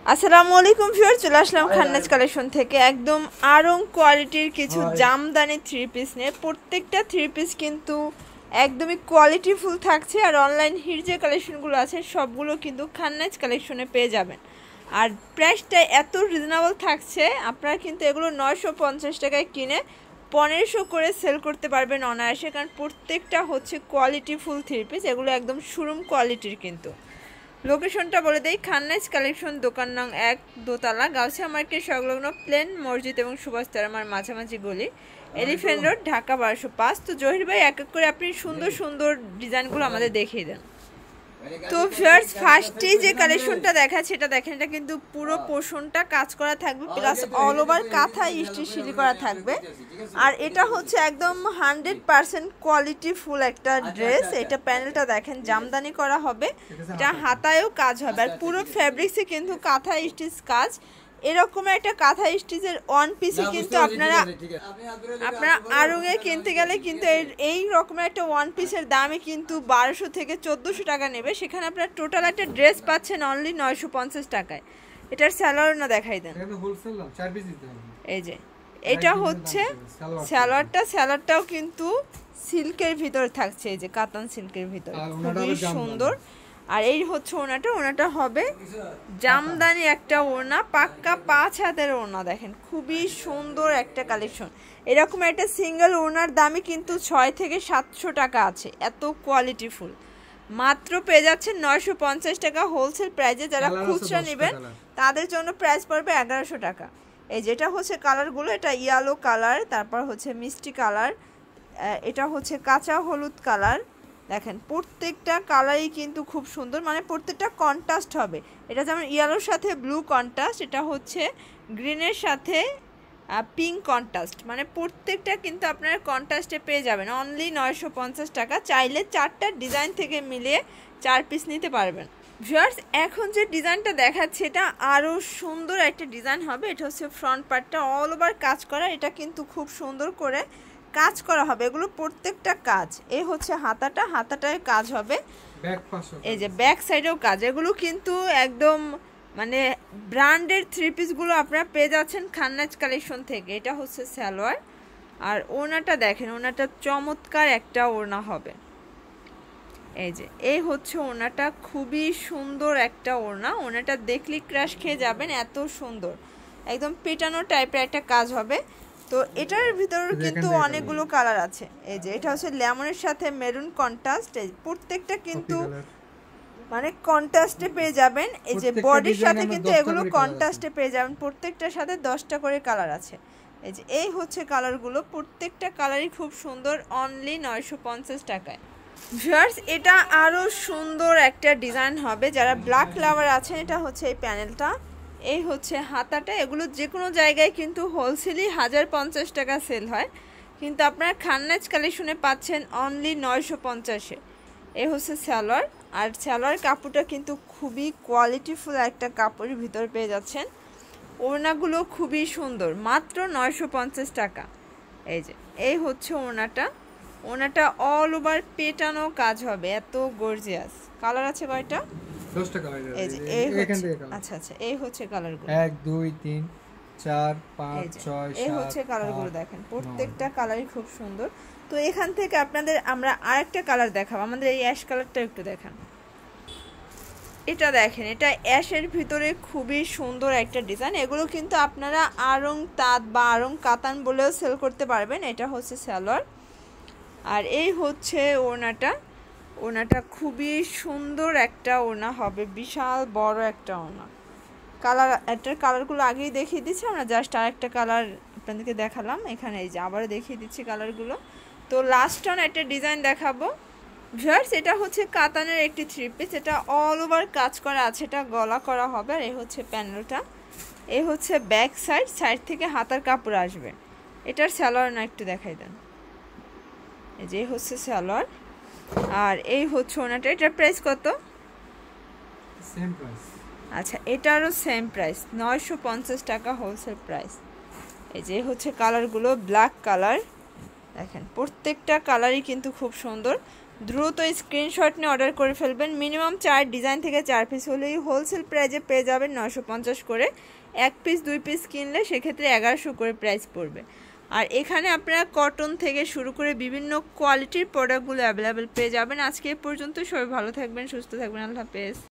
আসসালামু আলাইকুম ভিউয়ার, চলে আসলাম খান্নাজ কালেকশন থেকে একদম আরং কোয়ালিটির কিছু জামদানি থ্রি পিস নিয়ে। প্রত্যেকটা থ্রি পিস কিন্তু একদমই কোয়ালিটিফুল থাকছে। আর অনলাইন হিট যে কালেকশনগুলো আছে সবগুলো কিন্তু খান্নাজ কালেকশনে পেয়ে যাবেন। আর প্রাইসটা এত রিজনেবল থাকছে, আপনারা কিন্তু এগুলো 950 টাকায় কিনে 1500 করে সেল করতে পারবেন অনায়াসে, কারণ প্রত্যেকটা হচ্ছে কোয়ালিটিফুল থ্রি পিস। এগুলো একদম শোরুম কোয়ালিটির। কিন্তু লোকেশনটা বলে দেই, খান্নাজ কালেকশন, দোকান নং 1, দোতলা, গাউসিয়া মার্কেট সংলগ্ন প্লেন মসজিদ এবং সুভাষ তারামার মাঝামাঝি গলি, এলিফ্যান্ট রোড, ঢাকা 1205। তো জহির ভাই এক এক করে আপনি সুন্দর সুন্দর ডিজাইনগুলো আমাদের দেখিয়ে দেন। তো ভিউয়ার্স, ফার্স্টেই যে কালেকশনটা দেখাচ্ছে এটা দেখেন, এটা কিন্তু পুরো পোর্শনটা কাজ করা থাকবে, plus all over kantha stitch সিলি করা থাকবে। আর এটা হচ্ছে একদম 100% কোয়ালিটি ফুল একটা ড্রেস। এটা প্যানেলটা দেখেন জামদানি করা হবে, এটা হাতায়ও কাজ হবে। আর পুরো ফ্যাব্রিক্সে কিন্তু কাঁথা স্টিচ কাজ। এরকম একটা কাঁথা স্টিচের ওয়ান পিসে কিন্তু আপনারা আড়ংয়ে কিনতে গেলে কিন্তু এই রকমের একটা ওয়ান পিসের দামই কিন্তু 1200 থেকে 1400 টাকা নেবে। সেখানে আপনারা টোটাল একটা ড্রেস পাচ্ছেন অনলি 950 টাকায়। এটার স্যালোয়ার না দেখাই দেন। এই যে এটা হচ্ছে স্যালোয়ারটাও কিন্তু সিল্কের ভিতরে থাকছে, এই যে কাতান সিল্কের ভিতরে, খুবই সুন্দর। আর এই হচ্ছে ওনাটা হবে জামদানি একটা ওড়না, পাক্কা 5 হাতের ওড়না। দেখেন খুবই সুন্দর একটা কালেকশন। এরকম একটা সিঙ্গেল ওড়নার দামই কিন্তু 6 থেকে 700 টাকা আছে, এত কোয়ালিটিফুল। মাত্র পেয়ে যাচ্ছেন 950 টাকা হোলসেল প্রাইসে। যারা খুচরা নেবেন তাদের জন্য প্রাইস পড়বে 1100 টাকা। এই যেটা হচ্ছে কালারগুলো, এটা ইয়েলো কালার, তারপর হচ্ছে মিষ্টি কালার, এটা হচ্ছে কাঁচা হলুদ কালার। দেখেন প্রত্যেকটা কালারই কিন্তু খুব সুন্দর, মানে প্রত্যেকটা কন্ট্রাস্ট হবে। এটা যেমন ইয়েলোর সাথে ব্লু কন্ট্রাস্ট, এটা হচ্ছে গ্রিনের সাথে পিঙ্ক কন্ট্রাস্ট, মানে প্রত্যেকটা কিন্তু আপনারা কন্ট্রাস্টে পেয়ে যাবেন অনলি 950 টাকা। চাইলে 4টা ডিজাইন থেকে মিলিয়ে 4 পিস নিতে পারবেন। ভিউয়ার্স, এখন যে ডিজাইনটা দেখাচ্ছে এটা আরও সুন্দর একটা ডিজাইন হবে। এটা হচ্ছে ফ্রন্ট পার্টটা অল ওভার কাজ করা, এটা কিন্তু খুব সুন্দর করে কাজ করা হবে। এগুলো প্রত্যেকটা কাজ। এই হচ্ছে হাতাটায় কাজ হবে, এই যে ব্যাক সাইডেও কাজ। এগুলো কিন্তু একদম মানে ব্র্যান্ডের থ্রি পিসগুলো আপনারা পেয়ে যাচ্ছেন খান্নাজ কালেকশন থেকে। এটা হচ্ছে সালোয়ার। আর ওড়নাটা দেখেন, ওড়নাটা চমৎকার একটা ওড়না হবে। এই হচ্ছে ওড়নাটা, খুবই সুন্দর একটা ওড়না। ওড়নাটা দেখলে ক্রাশ খেয়ে যাবেন, এত সুন্দর, একদম পেটানো টাইপের একটা কাজ হবে। তো এটার ভিতরে কিন্তু অনেকগুলো কালার আছে। এই যে এটা হচ্ছে লেমনের সাথে মেরুন কন্ট্রাস্ট, এই প্রত্যেকটা কিন্তু মানে কন্ট্রাস্টে পেয়ে যাবেন। এই যে বডির সাথে কিন্তু এগুলো কন্ট্রাস্টে পেয়ে যাবেন, প্রত্যেকটার সাথে 10টা করে কালার আছে। এই হচ্ছে কালারগুলো, প্রত্যেকটা কালারই খুব সুন্দর, অনলি 950 টাকায়। ভিউয়ার্স, এটা আরও সুন্দর একটা ডিজাইন হবে। যারা ব্ল্যাক লাভার আছেন, এটা হচ্ছে এই প্যানেলটা, এই হচ্ছে হাতাটা। এগুলো যে কোনো জায়গায় কিন্তু হোলসেলই 1050 টাকা সেল হয়, কিন্তু আপনারা খান্নাজ কালেকশনে পাচ্ছেন অনলি 950-এ। এই হচ্ছে সালোয়ার। আর সালোয়ার কাপড়টা কিন্তু খুবই কোয়ালিটিফুল একটা কাপড়ের ভিতর পেয়ে যাচ্ছেন। ওড়নাগুলো খুবই সুন্দর, মাত্র 950 টাকা। এই হচ্ছে ওড়নাটা অল ওভার পেটানো কাজ হবে, এত গর্জিয়াস। কালার আছে কয়টা? 10টা কালার। আচ্ছা, এই হচ্ছে কালারগুলো, 1 2 3 4 5 6 7। এই হচ্ছে কালারগুলো দেখেন, প্রত্যেকটা কালারই খুব সুন্দর। তো এখান থেকে আপনাদের আমরা আরেকটা কালার দেখাবো। আমাদের এই অ্যাশ কালারটা একটু দেখান। এটা দেখেন, এটা অ্যাশের ভিতরে খুবই সুন্দর একটা ডিজাইন। এগুলো কিন্তু আপনারা আড়ং তাঁত বা আড়ং কাতান বলেও সেল করতে পারবেন। এটা হচ্ছে সালোয়ার। আর এই হচ্ছে ওড়নাটা খুবই সুন্দর একটা ওড়না হবে, বিশাল বড় একটা ওড়না। এটার কালারগুলো আগেই দেখিয়ে দিচ্ছি, আমরা জাস্ট আরেকটা কালার আপনাদেরকে দেখালাম। এখানে এই যে আবারও দেখিয়ে দিচ্ছি কালারগুলো। তো লাস্ট অন একটা ডিজাইন দেখাবো। ভিউয়ার্স, এটা হচ্ছে কাতানের একটি থ্রি পিস, এটা অল ওভার কাজ করা আছে, এটা গলা করা হবে। আর এই হচ্ছে প্যানেলটা, এই হচ্ছে ব্যাক সাইড থেকে হাতার কাপড় আসবে। এটার সালোয়ার না একটু দেখাই দেন। এই হচ্ছে সালোয়ার। আর এই হচ্ছে ওনাটা। এটার প্রাইস কত? Same price. আচ্ছা, এটারও সেম প্রাইস, 950 টাকা হোলসেল প্রাইস। এই হচ্ছে কালারগুলো, ব্ল্যাক কালার। দেখেন প্রত্যেকটা কালারই কিন্তু খুব সুন্দর। দ্রুত স্ক্রিনশট নিয়ে অর্ডার করে ফেলবেন। মিনিমাম 4 ডিজাইন থেকে 4 পিস হলেই হোলসেল প্রাইজে পেয়ে যাবেন 950 করে। 1 পিস 2 পিস কিনলে সেক্ষেত্রে 1100 করে প্রাইস পড়বে। আর এখানে আপনারা কটন থেকে শুরু করে বিভিন্ন কোয়ালিটির প্রোডাক্টগুলো অ্যাভেলেবেল পেয়ে যাবেন। আজকে এ পর্যন্ত, সবাই ভালো থাকবেন, সুস্থ থাকবেন, আল্লাহ হাফেজ।